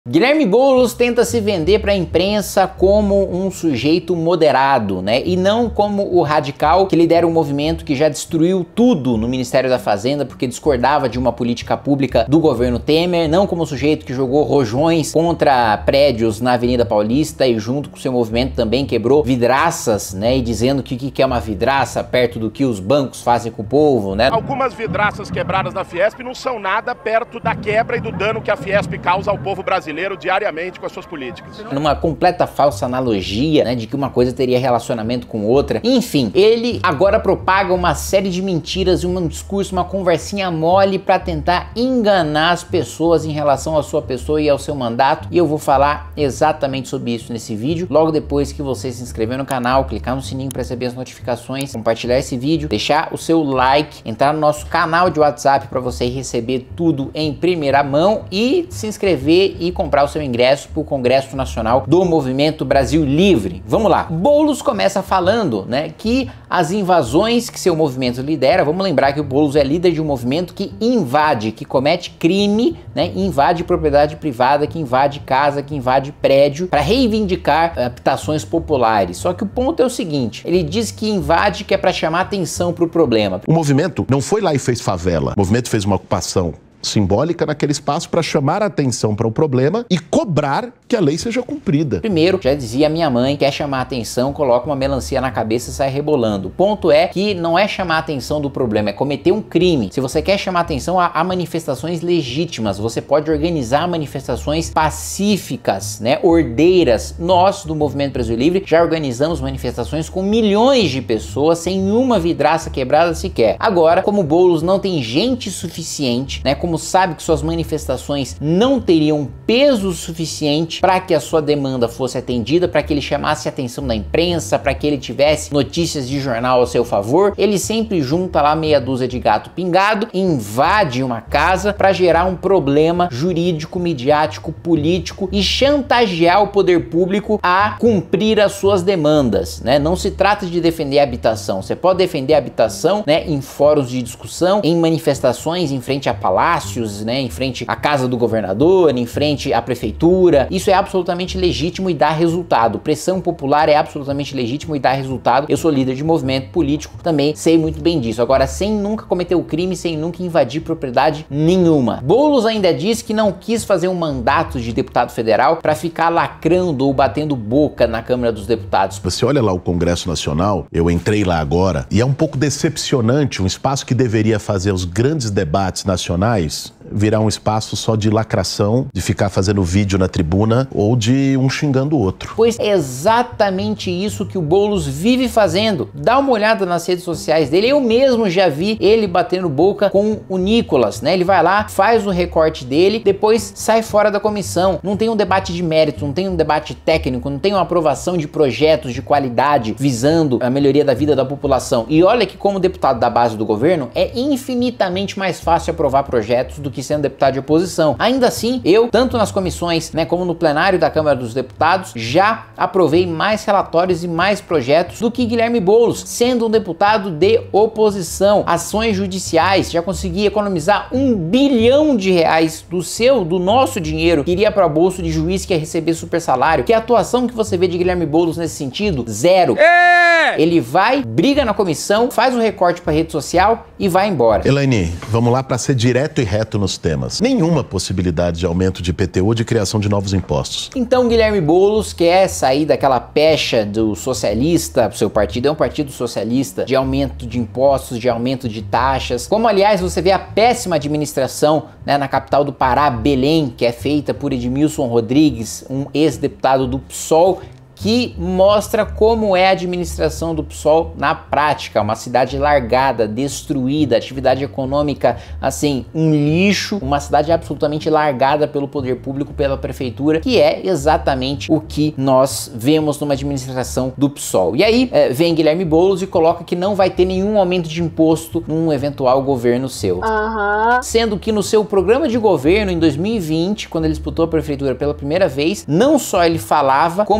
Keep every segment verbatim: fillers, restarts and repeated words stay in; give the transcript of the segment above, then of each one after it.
Guilherme Boulos tenta se vender para a imprensa como um sujeito moderado, né? E não como o radical que lidera um movimento que já destruiu tudo no Ministério da Fazenda porque discordava de uma política pública do governo Temer, não como o sujeito que jogou rojões contra prédios na Avenida Paulista e junto com seu movimento também quebrou vidraças, né? E dizendo que o que é uma vidraça perto do que os bancos fazem com o povo, né? Algumas vidraças quebradas da Fiesp não são nada perto da quebra e do dano que a Fiesp causa ao povo brasileiro diariamente com as suas políticas. Numa completa falsa analogia, né, de que uma coisa teria relacionamento com outra. Enfim, ele agora propaga uma série de mentiras e um discurso, uma conversinha mole para tentar enganar as pessoas em relação à sua pessoa e ao seu mandato. E eu vou falar exatamente sobre isso nesse vídeo, logo depois que você se inscrever no canal, clicar no sininho para receber as notificações, compartilhar esse vídeo, deixar o seu like, entrar no nosso canal de WhatsApp para você receber tudo em primeira mão e se inscrever e comprar o seu ingresso para o Congresso Nacional do Movimento Brasil Livre. Vamos lá. Boulos começa falando, né, que as invasões que seu movimento lidera, vamos lembrar que o Boulos é líder de um movimento que invade, que comete crime, né, invade propriedade privada, que invade casa, que invade prédio para reivindicar habitações populares. Só que o ponto é o seguinte, ele diz que invade que é para chamar atenção para o problema. O movimento não foi lá e fez favela. O movimento fez uma ocupação simbólica naquele espaço para chamar a atenção para o problema e cobrar que a lei seja cumprida. Primeiro, já dizia minha mãe, quer chamar a atenção, coloca uma melancia na cabeça e sai rebolando. O ponto é que não é chamar a atenção do problema, é cometer um crime. Se você quer chamar a atenção, há, há manifestações legítimas, você pode organizar manifestações pacíficas, né, ordeiras. Nós, do Movimento Brasil Livre, já organizamos manifestações com milhões de pessoas sem uma vidraça quebrada sequer. Agora, como o Boulos não tem gente suficiente, né, como Como sabe que suas manifestações não teriam peso suficiente para que a sua demanda fosse atendida, para que ele chamasse a atenção da imprensa, para que ele tivesse notícias de jornal ao seu favor, ele sempre junta lá meia dúzia de gato pingado, invade uma casa para gerar um problema jurídico, midiático, político e chantagear o poder público a cumprir as suas demandas, né? Não se trata de defender a habitação, você pode defender a habitação, né, em fóruns de discussão, em manifestações em frente a palácios, né, em frente à casa do governador, em frente à prefeitura. Isso é absolutamente legítimo e dá resultado. Pressão popular é absolutamente legítimo e dá resultado. Eu sou líder de movimento político, também sei muito bem disso. Agora, sem nunca cometer o crime, sem nunca invadir propriedade nenhuma. Boulos ainda diz que não quis fazer um mandato de deputado federal para ficar lacrando ou batendo boca na Câmara dos Deputados. Você olha lá o Congresso Nacional, eu entrei lá agora, e é um pouco decepcionante, um espaço que deveria fazer os grandes debates nacionais virar um espaço só de lacração, de ficar fazendo vídeo na tribuna ou de um xingando o outro. Pois é exatamente isso que o Boulos vive fazendo. Dá uma olhada nas redes sociais dele. Eu mesmo já vi ele batendo boca com o Nicolas, né? Ele vai lá, faz o recorte dele, depois sai fora da comissão. Não tem um debate de mérito, não tem um debate técnico, não tem uma aprovação de projetos de qualidade visando a melhoria da vida da população. E olha que como deputado da base do governo, é infinitamente mais fácil aprovar projetos do que sendo deputado de oposição. Ainda assim, eu, tanto nas comissões, né, como no plenário da Câmara dos Deputados, já aprovei mais relatórios e mais projetos do que Guilherme Boulos, sendo um deputado de oposição. Ações judiciais, já consegui economizar um bilhão de reais do seu, do nosso dinheiro, que iria para o bolso de juiz que ia receber super salário. Que atuação que você vê de Guilherme Boulos nesse sentido? Zero. É! Ele vai, briga na comissão, faz o recorte para rede social e vai embora. Elaine, vamos lá para ser direto e reto nos temas. Nenhuma possibilidade de aumento de I P T U ou de criação de novos impostos. Então Guilherme Boulos quer sair daquela pecha do socialista, seu partido é um partido socialista, de aumento de impostos, de aumento de taxas. Como aliás você vê a péssima administração, né, na capital do Pará, Belém, que é feita por Edmilson Rodrigues, um ex-deputado do PSOL, que mostra como é a administração do PSOL na prática. Uma cidade largada, destruída, atividade econômica, assim, um lixo, uma cidade absolutamente largada pelo poder público, pela prefeitura, que é exatamente o que nós vemos numa administração do PSOL. E aí é, vem Guilherme Boulos e coloca que não vai ter nenhum aumento de imposto num eventual governo seu. Uhum. Sendo que no seu programa de governo, em dois mil e vinte, quando ele disputou a prefeitura pela primeira vez, não só ele falava, como ele colocou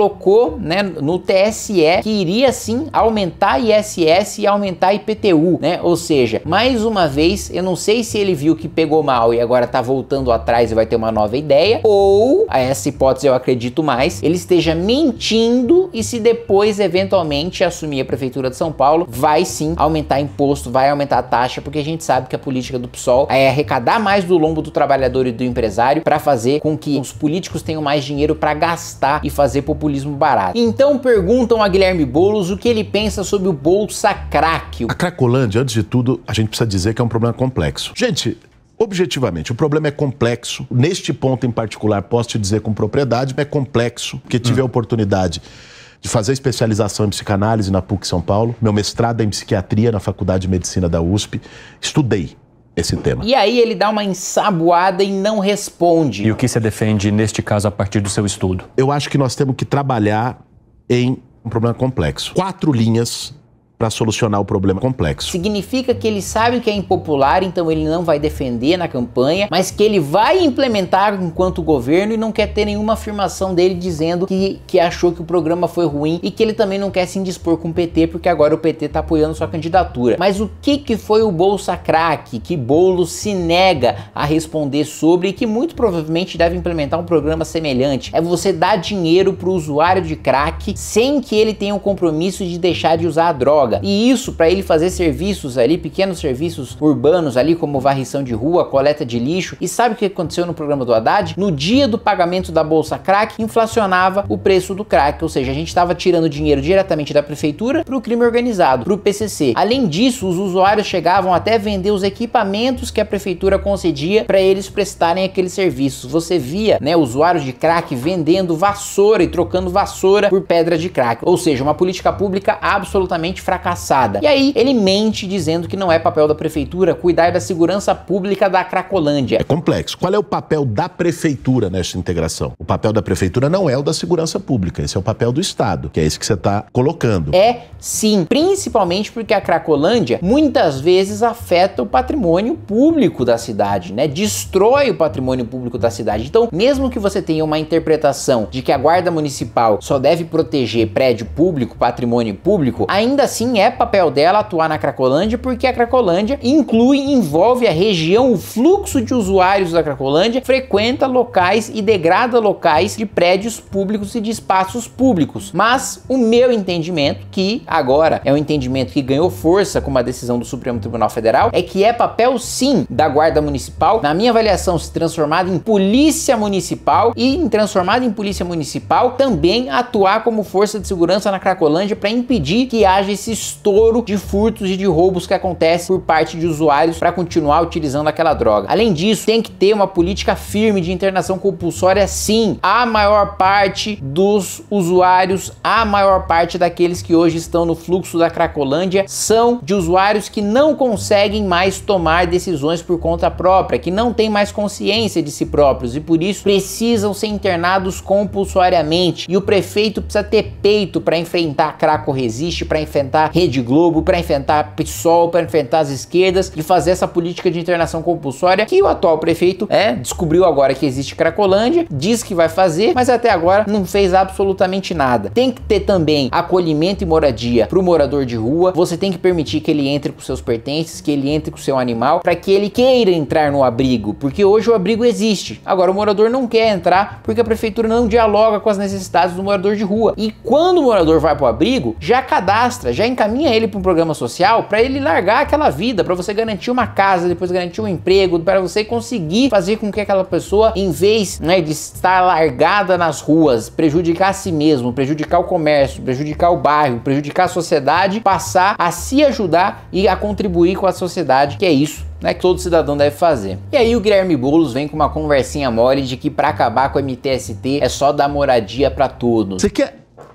colocou, né, no T S E que iria sim aumentar I S S e aumentar I P T U, né? Ou seja, mais uma vez, eu não sei se ele viu que pegou mal e agora tá voltando atrás e vai ter uma nova ideia, ou, a essa hipótese eu acredito mais, ele esteja mentindo e se depois eventualmente assumir a prefeitura de São Paulo, vai sim aumentar imposto, vai aumentar a taxa, porque a gente sabe que a política do P SOL é arrecadar mais do lombo do trabalhador e do empresário para fazer com que os políticos tenham mais dinheiro para gastar e fazer populismo barato. Então perguntam a Guilherme Boulos o que ele pensa sobre o Bolsa Crack. A Cracolândia, antes de tudo, a gente precisa dizer que é um problema complexo. Gente, objetivamente, o problema é complexo. Neste ponto em particular, posso te dizer com propriedade, é complexo, porque tive hum. a oportunidade de fazer especialização em psicanálise na PUC São Paulo, meu mestrado é em psiquiatria na Faculdade de Medicina da U S P, estudei esse tema. E aí ele dá uma ensaboada e não responde. E o que você defende neste caso a partir do seu estudo? Eu acho que nós temos que trabalhar em um problema complexo. Quatro linhas para solucionar o problema complexo. Significa que ele sabe que é impopular, então ele não vai defender na campanha, mas que ele vai implementar enquanto governo e não quer ter nenhuma afirmação dele dizendo que, que achou que o programa foi ruim e que ele também não quer se indispor com o P T, porque agora o P T tá apoiando sua candidatura. Mas o que que foi o Bolsa Crack que Boulos se nega a responder sobre e que muito provavelmente deve implementar um programa semelhante? É você dar dinheiro pro usuário de crack sem que ele tenha o compromisso de deixar de usar a droga. E isso para ele fazer serviços ali, pequenos serviços urbanos ali, como varrição de rua, coleta de lixo. E sabe o que aconteceu no programa do Haddad? No dia do pagamento da Bolsa Crack, inflacionava o preço do crack, ou seja, a gente estava tirando dinheiro diretamente da prefeitura para o crime organizado, para o P C C. Além disso, os usuários chegavam até vender os equipamentos que a prefeitura concedia para eles prestarem aqueles serviços. Você via, né, usuários de crack vendendo vassoura e trocando vassoura por pedra de crack, ou seja, uma política pública absolutamente fracassada. fracassada. E aí ele mente dizendo que não é papel da prefeitura cuidar da segurança pública da Cracolândia. É complexo. Qual é o papel da prefeitura nessa integração? O papel da prefeitura não é o da segurança pública, esse é o papel do Estado, que é esse que você está colocando. É sim, principalmente porque a Cracolândia muitas vezes afeta o patrimônio público da cidade, né? Destrói o patrimônio público da cidade. Então, mesmo que você tenha uma interpretação de que a guarda municipal só deve proteger prédio público, patrimônio público, ainda assim é papel dela atuar na Cracolândia, porque a Cracolândia inclui, envolve a região, o fluxo de usuários da Cracolândia frequenta locais e degrada locais de prédios públicos e de espaços públicos. Mas o meu entendimento, que agora é um entendimento que ganhou força com uma decisão do Supremo Tribunal Federal, é que é papel sim da Guarda Municipal, na minha avaliação, se transformada em polícia municipal e em transformada em polícia municipal também atuar como força de segurança na Cracolândia para impedir que haja esse estouro de furtos e de roubos que acontece por parte de usuários para continuar utilizando aquela droga. Além disso, tem que ter uma política firme de internação compulsória sim. A maior parte dos usuários, a maior parte daqueles que hoje estão no fluxo da Cracolândia são de usuários que não conseguem mais tomar decisões por conta própria, que não têm mais consciência de si próprios e por isso precisam ser internados compulsoriamente. E o prefeito precisa ter peito para enfrentar a Craco Resiste, para enfrentar Rede Globo, para enfrentar P SOL, para enfrentar as esquerdas e fazer essa política de internação compulsória que o atual prefeito é, descobriu agora que existe Cracolândia, diz que vai fazer, mas até agora não fez absolutamente nada. Tem que ter também acolhimento e moradia para o morador de rua, você tem que permitir que ele entre com seus pertences, que ele entre com seu animal, para que ele queira entrar no abrigo, porque hoje o abrigo existe. Agora o morador não quer entrar porque a prefeitura não dialoga com as necessidades do morador de rua. E quando o morador vai para o abrigo, já cadastra, já encaminha ele para um programa social para ele largar aquela vida, para você garantir uma casa, depois garantir um emprego, para você conseguir fazer com que aquela pessoa, em vez, né, de estar largada nas ruas, prejudicar a si mesmo, prejudicar o comércio, prejudicar o bairro, prejudicar a sociedade, passar a se ajudar e a contribuir com a sociedade, que é isso, né, que todo cidadão deve fazer. E aí o Guilherme Boulos vem com uma conversinha mole de que para acabar com o M T S T é só dar moradia para todos. Você quer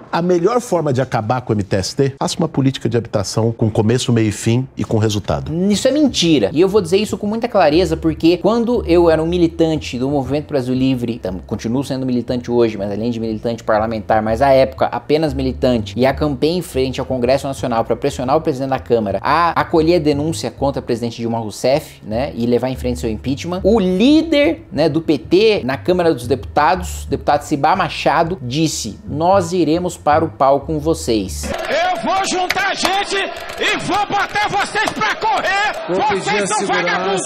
A melhor forma de acabar com o M T S T, faça uma política de habitação com começo, meio e fim e com resultado. Isso é mentira. E eu vou dizer isso com muita clareza, porque quando eu era um militante do Movimento Brasil Livre, continuo sendo militante hoje, mas além de militante parlamentar, mas à época apenas militante, e acampei em frente ao Congresso Nacional para pressionar o presidente da Câmara a acolher a denúncia contra o presidente Dilma Rousseff, né, e levar em frente seu impeachment, o líder, né, do P T na Câmara dos Deputados, deputado Cibá Machado, disse: nós iremos para o pau com vocês. Eu vou juntar gente e vou botar vocês pra correr! Vou vocês são vagabundos!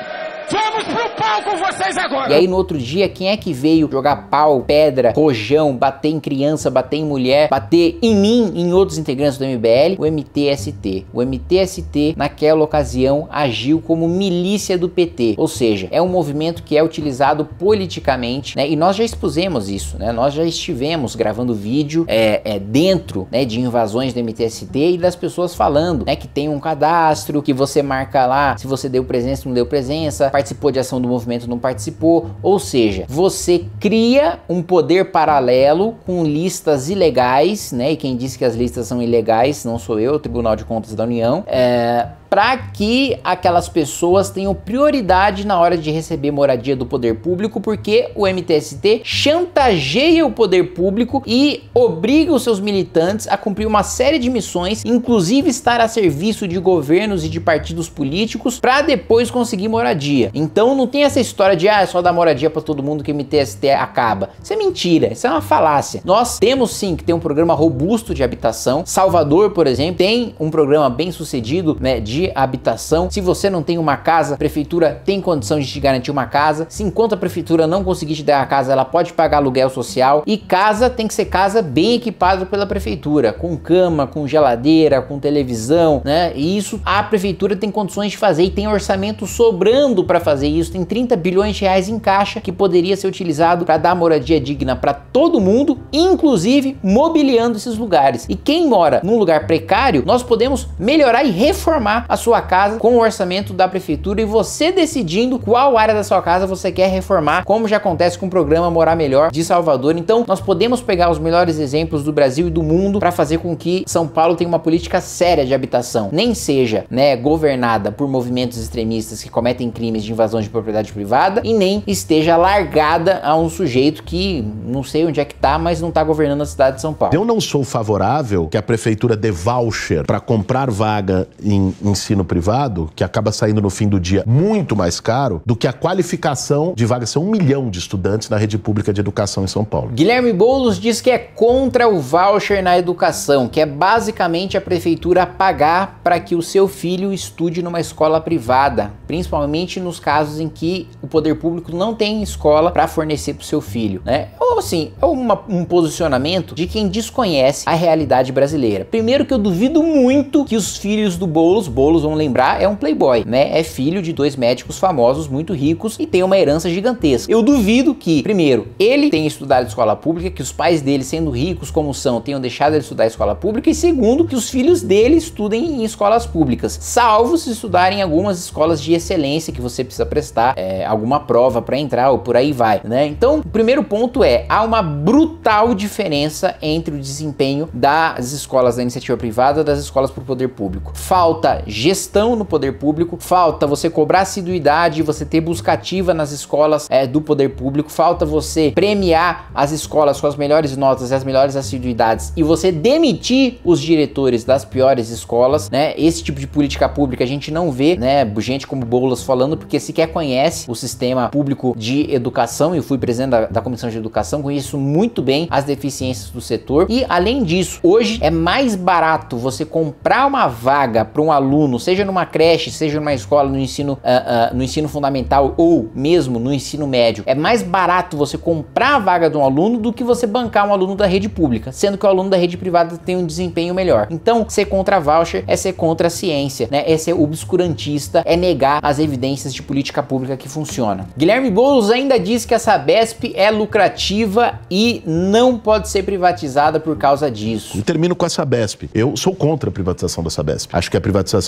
Vamos pro pau com vocês agora! E aí no outro dia, quem é que veio jogar pau, pedra, rojão, bater em criança, bater em mulher, bater em mim e em outros integrantes do M B L? O M T S T. O M T S T, naquela ocasião, agiu como milícia do P T. Ou seja, é um movimento que é utilizado politicamente, né? E nós já expusemos isso, né? Nós já estivemos gravando vídeo é, é, dentro, né, de invasões do M T S T e das pessoas falando, né, que tem um cadastro, que você marca lá se você deu presença ou não deu presença, participou de ação do movimento, não participou. Ou seja, você cria um poder paralelo com listas ilegais, né? E quem disse que as listas são ilegais não sou eu, o Tribunal de Contas da União, é... para que aquelas pessoas tenham prioridade na hora de receber moradia do poder público, porque o M T S T chantageia o poder público e obriga os seus militantes a cumprir uma série de missões, inclusive estar a serviço de governos e de partidos políticos, para depois conseguir moradia. Então não tem essa história de ah, é só dar moradia para todo mundo que o M T S T acaba. Isso é mentira, isso é uma falácia. Nós temos sim que ter um programa robusto de habitação. Salvador, por exemplo, tem um programa bem sucedido, né, de habitação. Se você não tem uma casa, a prefeitura tem condição de te garantir uma casa. Se enquanto a prefeitura não conseguir te dar a casa, ela pode pagar aluguel social. E casa tem que ser casa bem equipada pela prefeitura, com cama, com geladeira, com televisão, né? E isso a prefeitura tem condições de fazer e tem orçamento sobrando para fazer isso. Tem trinta bilhões de reais em caixa que poderia ser utilizado para dar moradia digna para todo mundo, inclusive mobiliando esses lugares. E quem mora num lugar precário, nós podemos melhorar e reformar a sua casa com o orçamento da prefeitura e você decidindo qual área da sua casa você quer reformar, como já acontece com o programa Morar Melhor de Salvador. Então nós podemos pegar os melhores exemplos do Brasil e do mundo para fazer com que São Paulo tenha uma política séria de habitação, nem seja, né, governada por movimentos extremistas que cometem crimes de invasão de propriedade privada e nem esteja largada a um sujeito que não sei onde é que tá, mas não tá governando a cidade de São Paulo. Eu não sou favorável que a prefeitura dê voucher para comprar vaga em ensino privado, que acaba saindo no fim do dia muito mais caro do que a qualificação de vagas. São um milhão de estudantes na rede pública de educação em São Paulo. Guilherme Boulos diz que é contra o voucher na educação, que é basicamente a prefeitura pagar para que o seu filho estude numa escola privada, principalmente nos casos em que o poder público não tem escola para fornecer para o seu filho, né? Ou assim, é uma, um posicionamento de quem desconhece a realidade brasileira. Primeiro que eu duvido muito que os filhos do Boulos, Boulos, vamos lembrar, é um playboy, né? É filho de dois médicos famosos, muito ricos e tem uma herança gigantesca. Eu duvido que, primeiro, ele tenha estudado escola pública, que os pais dele, sendo ricos como são, tenham deixado ele estudar escola pública, e segundo, que os filhos dele estudem em escolas públicas, salvo se estudarem em algumas escolas de excelência que você precisa prestar é, alguma prova para entrar ou por aí vai, né? Então, o primeiro ponto é, há uma brutal diferença entre o desempenho das escolas da iniciativa privada e das escolas por poder público. Falta gestão no poder público, falta você cobrar assiduidade, você ter busca ativa nas escolas é, do poder público, falta você premiar as escolas com as melhores notas e as melhores assiduidades e você demitir os diretores das piores escolas, né? Esse tipo de política pública a gente não vê, né? Gente como Boulos falando, porque sequer conhece o sistema público de educação. Eu fui presidente da, da Comissão de Educação, conheço muito bem as deficiências do setor e, além disso, hoje é mais barato você comprar uma vaga para um aluno, seja numa creche, seja numa escola no ensino, uh, uh, no ensino fundamental ou mesmo no ensino médio. É mais barato você comprar a vaga de um aluno do que você bancar um aluno da rede pública, sendo que o aluno da rede privada tem um desempenho melhor. Então, ser contra voucher é ser contra a ciência, né? É ser obscurantista, é negar as evidências de política pública que funciona. Guilherme Boulos ainda diz que a Sabesp é lucrativa e não pode ser privatizada por causa disso. E termino com a Sabesp. Eu sou contra a privatização da Sabesp. Acho que a privatização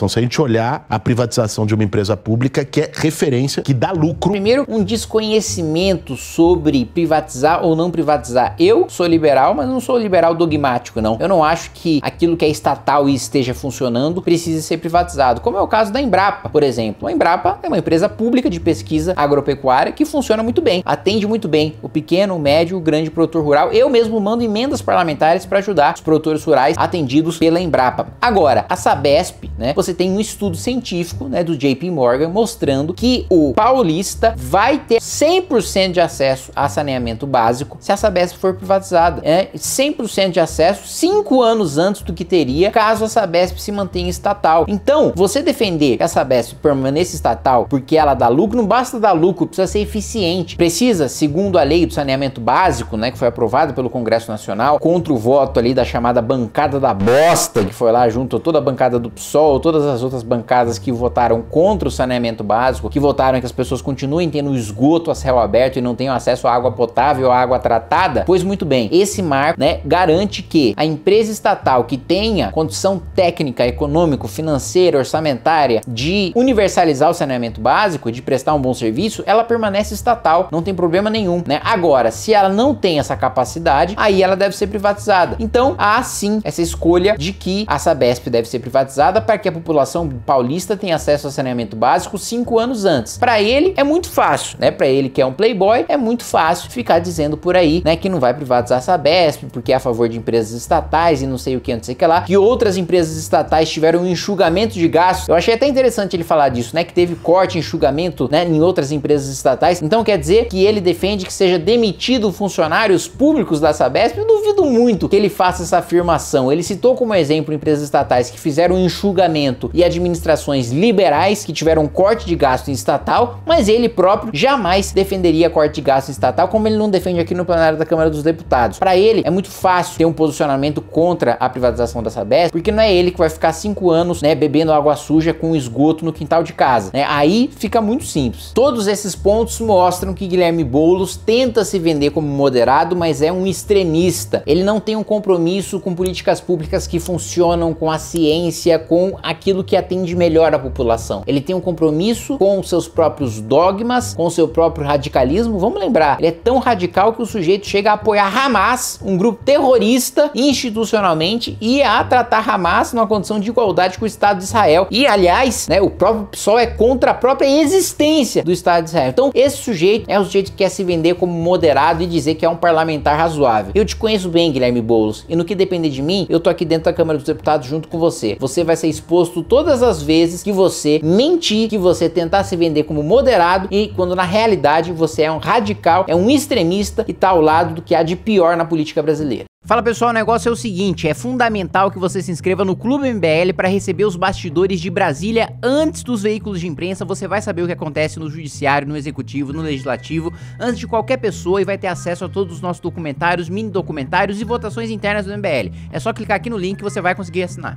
privatização. Se a gente olhar a privatização de uma empresa pública que é referência, que dá lucro. Primeiro, um desconhecimento sobre privatizar ou não privatizar. Eu sou liberal, mas não sou liberal dogmático, não. Eu não acho que aquilo que é estatal e esteja funcionando precise ser privatizado, como é o caso da Embrapa, por exemplo. A Embrapa é uma empresa pública de pesquisa agropecuária que funciona muito bem, atende muito bem o pequeno, o médio, o grande produtor rural. Eu mesmo mando emendas parlamentares para ajudar os produtores rurais atendidos pela Embrapa. Agora, a Sabesp, né, você tem um estudo científico, né, do J P Morgan mostrando que o paulista vai ter cem por cento de acesso a saneamento básico se a Sabesp for privatizada. É cem por cento de acesso cinco anos antes do que teria caso a Sabesp se mantenha estatal. Então, você defender que a Sabesp permaneça estatal porque ela dá lucro, não basta dar lucro, precisa ser eficiente. Precisa, segundo a lei do saneamento básico, né, que foi aprovada pelo Congresso Nacional, contra o voto ali da chamada bancada da bosta, que foi lá junto toda a bancada do P SOL, todas as outras bancadas que votaram contra o saneamento básico, que votaram que as pessoas continuem tendo esgoto a céu aberto e não tenham acesso à água potável, à água tratada. Pois muito bem, esse marco, né, garante que a empresa estatal que tenha condição técnica, econômico, financeira, orçamentária de universalizar o saneamento básico, de prestar um bom serviço, ela permanece estatal, não tem problema nenhum, né? Agora, se ela não tem essa capacidade, aí ela deve ser privatizada. Então, há sim essa escolha de que a Sabesp deve ser privatizada para que a população paulista tenha acesso ao saneamento básico cinco anos antes. Para ele é muito fácil, né? Para ele que é um playboy, é muito fácil ficar dizendo por aí, né, que não vai privatizar a Sabesp porque é a favor de empresas estatais e não sei o que, não sei o que lá, que outras empresas estatais tiveram um enxugamento de gastos. Eu achei até interessante ele falar disso, né, que teve corte, enxugamento, né, em outras empresas estatais. Então quer dizer que ele defende que seja demitido funcionários públicos da Sabesp? Eu duvido muito que ele faça essa afirmação. Ele citou como exemplo empresas estatais que fizeram um enxugamento e administrações liberais que tiveram corte de gasto em estatal, mas ele próprio jamais defenderia corte de gasto em estatal, como ele não defende aqui no plenário da Câmara dos Deputados. Para ele é muito fácil ter um posicionamento contra a privatização da Sabesp, porque não é ele que vai ficar cinco anos, né, bebendo água suja com esgoto no quintal de casa, né? Aí fica muito simples. Todos esses pontos mostram que Guilherme Boulos tenta se vender como moderado, mas é um extremista. Ele não tem um compromisso com políticas públicas que funcionam com a ciência, com aquilo que atende melhor a população. Ele tem um compromisso com os seus próprios dogmas, com o seu próprio radicalismo. Vamos lembrar, ele é tão radical que o sujeito chega a apoiar Hamas, um grupo terrorista institucionalmente, e a tratar Hamas numa condição de igualdade com o Estado de Israel. E, aliás, né, o próprio P SOL é contra a própria existência do Estado de Israel. Então, esse sujeito é o sujeito que quer se vender como moderado e dizer que é um parlamentar razoável. Eu te conheço bem, Guilherme Boulos, e no que depender de mim, eu tô aqui dentro da Câmara dos Deputados junto com você. Você vai ser exposto todas as vezes que você mentir, que você tentar se vender como moderado, e quando na realidade você é um radical, é um extremista e tá ao lado do que há de pior na política brasileira. Fala pessoal, o negócio é o seguinte, é fundamental que você se inscreva no Clube M B L para receber os bastidores de Brasília antes dos veículos de imprensa. Você vai saber o que acontece no judiciário, no executivo, no legislativo, antes de qualquer pessoa, e vai ter acesso a todos os nossos documentários, mini documentários e votações internas do M B L. É só clicar aqui no link que você vai conseguir assinar.